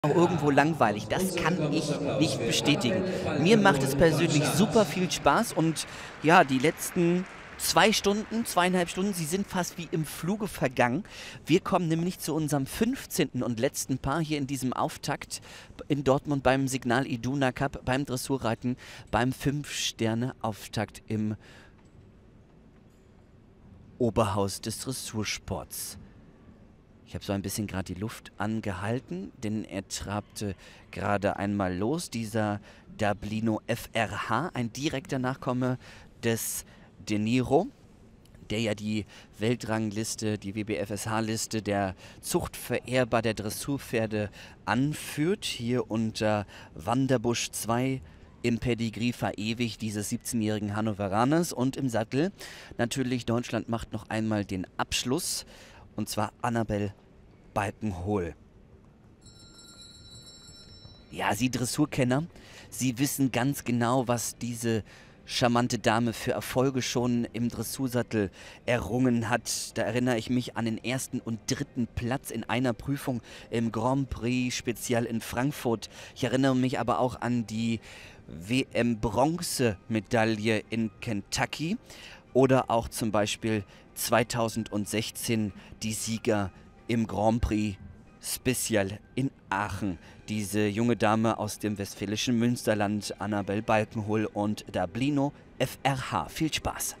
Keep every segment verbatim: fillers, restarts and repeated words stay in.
Auch irgendwo langweilig. Das kann ich nicht bestätigen. Mir macht es persönlich super viel Spaß und ja, die letzten zwei Stunden, zweieinhalb Stunden, sie sind fast wie im Fluge vergangen. Wir kommen nämlich zu unserem fünfzehnten und letzten Paar hier in diesem Auftakt in Dortmund beim Signal Iduna Cup, beim Dressurreiten, beim fünf-Sterne-Auftakt im Oberhaus des Dressursports. Ich habe so ein bisschen gerade die Luft angehalten, denn er trabte gerade einmal los, dieser Dablino F R H, ein direkter Nachkomme des De Niro, der ja die Weltrangliste, die W B F S H-Liste der Zuchtvererber der Dressurpferde anführt, hier unter Wanderbusch zwei im Pedigree verewigt dieses siebzehnjährigen Hannoveraners, und im Sattel natürlich Deutschland macht noch einmal den Abschluss, und zwar Annabel Balkenhol. Ja, Sie Dressurkenner, Sie wissen ganz genau, was diese charmante Dame für Erfolge schon im Dressursattel errungen hat. Da erinnere ich mich an den ersten und dritten Platz in einer Prüfung im Grand Prix Spezial in Frankfurt. Ich erinnere mich aber auch an die W M-Bronzemedaille in Kentucky oder auch zum Beispiel zweitausendsechzehn die Sieger im Grand Prix Spezial in Aachen. Diese junge Dame aus dem westfälischen Münsterland, Annabel Balkenhol und Dablino F R H. Viel Spaß!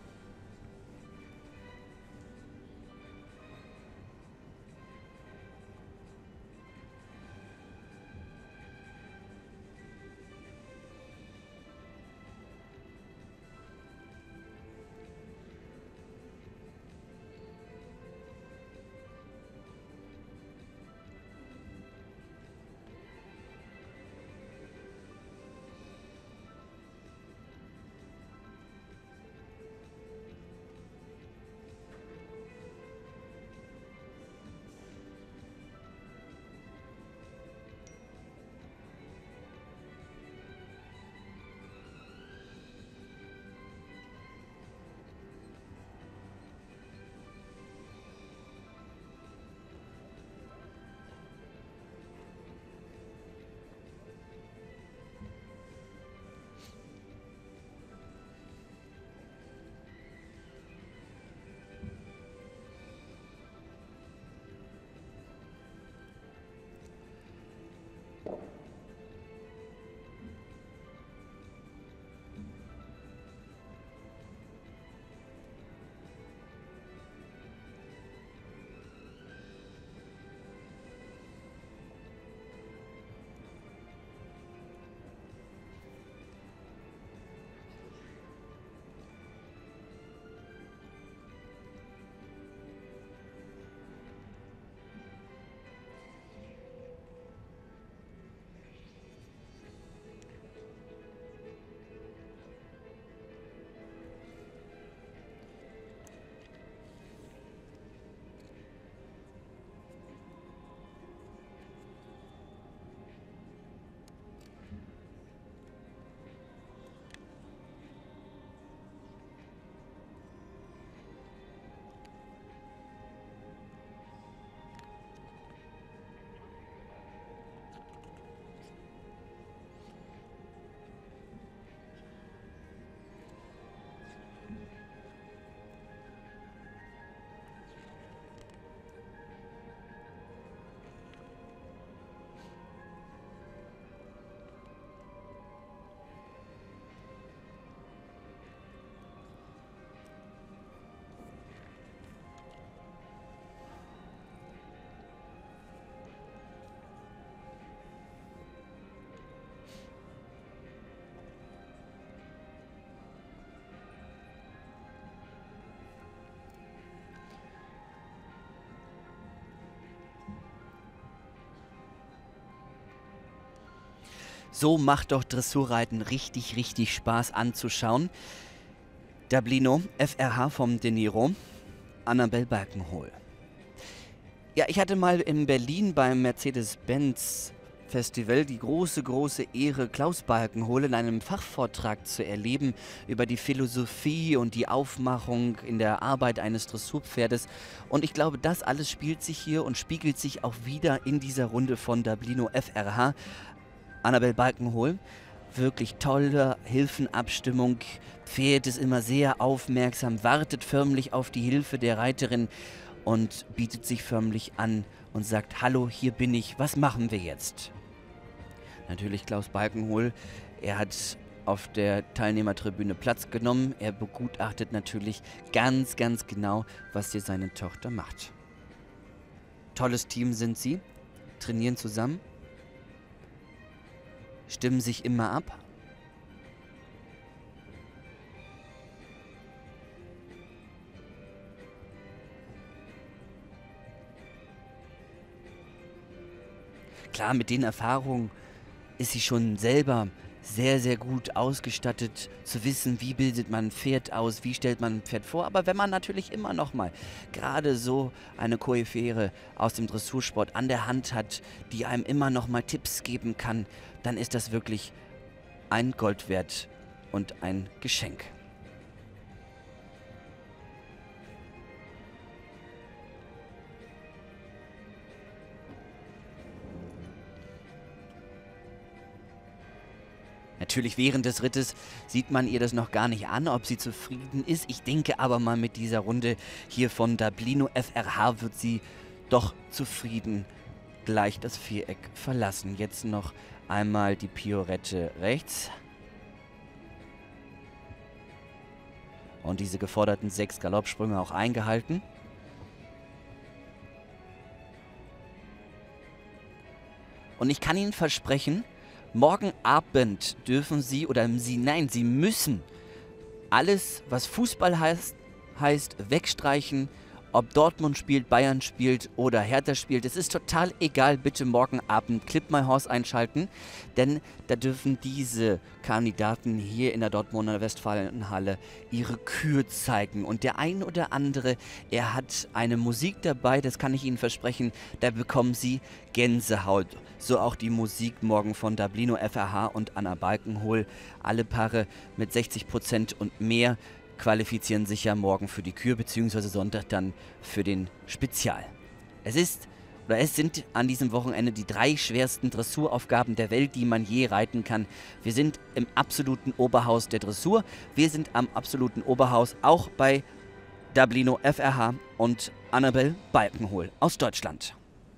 So macht doch Dressurreiten richtig, richtig Spaß anzuschauen. Dablino F R H vom De Niro, Annabel Balkenhol. Ja, ich hatte mal in Berlin beim Mercedes-Benz Festival die große, große Ehre, Klaus Balkenhol in einem Fachvortrag zu erleben über die Philosophie und die Aufmachung in der Arbeit eines Dressurpferdes. Und ich glaube, das alles spielt sich hier und spiegelt sich auch wieder in dieser Runde von Dablino F R H. Annabel Balkenhol, wirklich tolle Hilfenabstimmung. Pferd ist immer sehr aufmerksam, wartet förmlich auf die Hilfe der Reiterin und bietet sich förmlich an und sagt: Hallo, hier bin ich, was machen wir jetzt? Natürlich Klaus Balkenhol, er hat auf der Teilnehmertribüne Platz genommen. Er begutachtet natürlich ganz, ganz genau, was hier seine Tochter macht. Tolles Team sind sie, trainieren zusammen, stimmen sich immer ab. Klar, mit den Erfahrungen ist sie schon selber sehr, sehr gut ausgestattet, zu wissen, wie bildet man ein Pferd aus, wie stellt man ein Pferd vor. Aber wenn man natürlich immer noch mal gerade so eine Koryphäre aus dem Dressursport an der Hand hat, die einem immer noch mal Tipps geben kann, dann ist das wirklich ein Gold wert und ein Geschenk. Natürlich während des Rittes sieht man ihr das noch gar nicht an, ob sie zufrieden ist. Ich denke aber mal, mit dieser Runde hier von Dablino F R H wird sie doch zufrieden gleich das Viereck verlassen. Jetzt noch einmal die Piorette rechts. Und diese geforderten sechs Galoppsprünge auch eingehalten. Und ich kann Ihnen versprechen, morgen Abend dürfen Sie, oder Sie, nein, Sie müssen alles, was Fußball heißt, heißt wegstreichen. Ob Dortmund spielt, Bayern spielt oder Hertha spielt, es ist total egal. Bitte morgen Abend Clip My Horse einschalten, denn da dürfen diese Kandidaten hier in der Dortmunder Westfalenhalle ihre Kür zeigen. Und der ein oder andere, er hat eine Musik dabei, das kann ich Ihnen versprechen, da bekommen Sie Gänsehaut. So auch die Musik morgen von Dablino F R H und Anna Balkenhol. Alle Paare mit sechzig Prozent und mehr qualifizieren sich ja morgen für die Kür, beziehungsweise Sonntag dann für den Spezial. Es ist, oder es sind an diesem Wochenende die drei schwersten Dressuraufgaben der Welt, die man je reiten kann. Wir sind im absoluten Oberhaus der Dressur. Wir sind am absoluten Oberhaus auch bei Dablino F R H und Annabel Balkenhol aus Deutschland.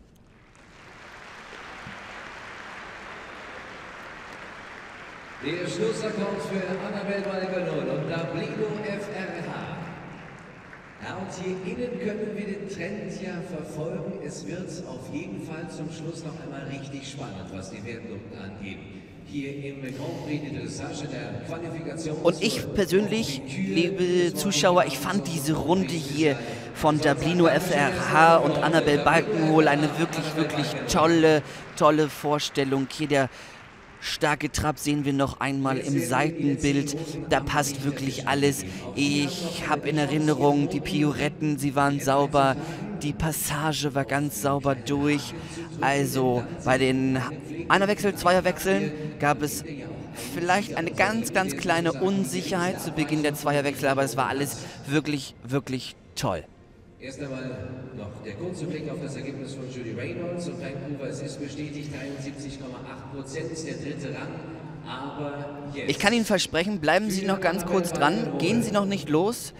Der Schlussakkord für Annabel Balkenhol und Dablino F R H. Ja, und hier innen können wir den Trend ja verfolgen. Es wird auf jeden Fall zum Schluss noch einmal richtig spannend, was die Wertung angeht. Hier im Grand Prix de Dressage der Qualifikation. Und ich persönlich, liebe Zuschauer, ich fand diese Runde hier von Dablino F R H und Annabel Balkenhol eine wirklich, wirklich tolle, tolle Vorstellung. Hier der starke Trab sehen wir noch einmal im Seitenbild. Da passt wirklich alles. Ich habe in Erinnerung, die Pioretten, sie waren sauber. Die Passage war ganz sauber durch. Also bei den Einerwechsel, Zweierwechseln gab es vielleicht eine ganz, ganz kleine Unsicherheit zu Beginn der Zweierwechsel, aber es war alles wirklich, wirklich toll. Erst einmal noch der kurze Blick auf das Ergebnis von Julie Reynolds und Vancouver. Es ist bestätigt, dreiundsiebzig Komma acht Prozent ist der dritte Rang. Aber jetzt. Ich kann Ihnen versprechen, bleiben Sie noch ganz kurz dran, gehen Sie noch nicht los.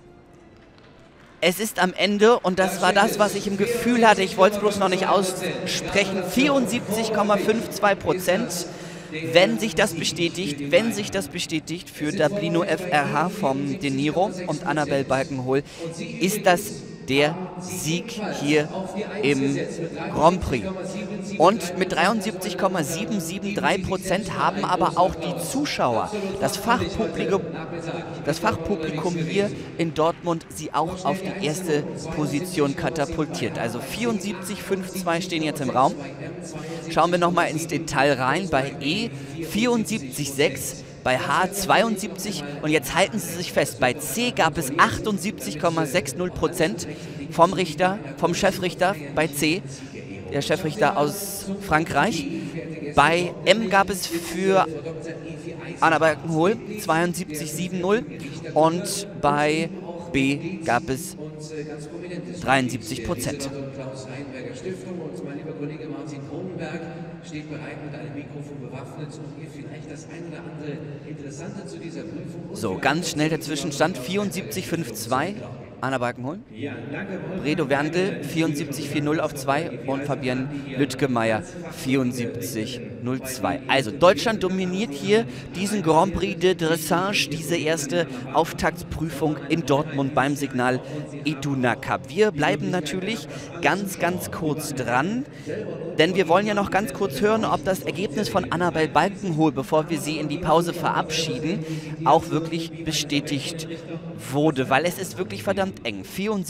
Es ist am Ende, und das war das, was ich im Gefühl hatte, ich wollte es bloß noch nicht aussprechen, vierundsiebzig Komma zweiundfünfzig Prozent. Wenn sich das bestätigt, wenn sich das bestätigt für Dablino F R H vom De Niro und Annabel Balkenhol, ist das der Sieg hier im Grand Prix. Und mit dreiundsiebzig Komma siebenhundertdreiundsiebzig Prozent haben aber auch die Zuschauer, das Fachpublikum, das Fachpublikum hier in Dortmund, sie auch auf die erste Position katapultiert. Also vierundsiebzig Komma zweiundfünfzig stehen jetzt im Raum. Schauen wir nochmal ins Detail rein. Bei E vierundsiebzig Komma sechs, bei H zweiundsiebzig und jetzt halten Sie sich fest, bei C gab es achtundsiebzig Komma sechzig Prozent vom Richter, vom Chefrichter bei C der Chefrichter aus Frankreich. Bei M gab es für Anna Balkenhol zweiundsiebzig sieben null und bei B gab es dreiundsiebzig Prozent. Klaus Reinberger Stiftung und mein lieber Kollege Martin Kronenberg steht bereit mit einem Mikrofon bewaffnet, um ihr vielleicht das ein oder andere Interessante zu dieser Prüfung. So, ganz schnell der Zwischenstand: vierundsiebzig fünf zwei, Anna Balkenhol. Bredo Werndl vierundsiebzig vier null auf zwei und Fabienne Lüttgemeier vierundsiebzig null zwei. Also Deutschland dominiert hier diesen Grand Prix de Dressage, diese erste Auftaktprüfung in Dortmund beim Signal Iduna Cup. Wir bleiben natürlich ganz, ganz kurz dran, denn wir wollen ja noch ganz kurz hören, ob das Ergebnis von Annabel Balkenhol, bevor wir sie in die Pause verabschieden, auch wirklich bestätigt wurde, weil es ist wirklich verdammt eng.